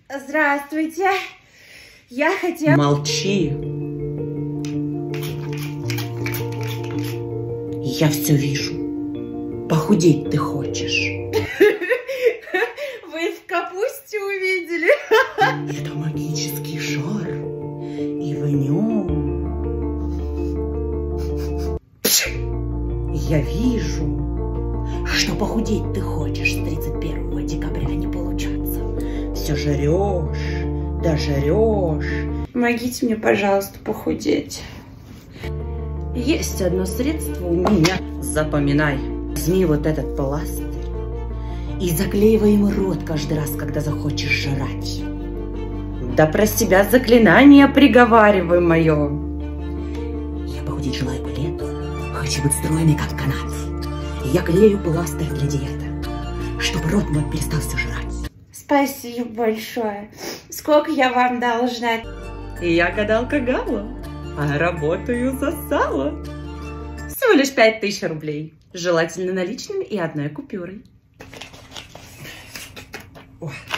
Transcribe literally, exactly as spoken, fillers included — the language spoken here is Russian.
Здравствуйте. Я хотела... Молчи. Я все вижу. Похудеть ты хочешь. Вы в капусте увидели? Это магический шар. И в нем... Я вижу, что похудеть ты хочешь с тридцать первого декабря не получаться. Все жрешь, да жрешь. Помогите мне, пожалуйста, похудеть. Есть одно средство у меня. Запоминай. Возьми вот этот пластырь и заклеивай ему рот каждый раз, когда захочешь жрать. Да про себя заклинание приговаривай мое. Я похудеть желаю по лету. Хочу быть стройной, как канат. И я клею пластырь для диеты, чтобы рот мой перестал все жрать. Спасибо большое. Сколько я вам должна? Я гадалка Гала, а работаю за сало. Всего лишь пять тысяч рублей. Желательно наличными и одной купюрой. Ой.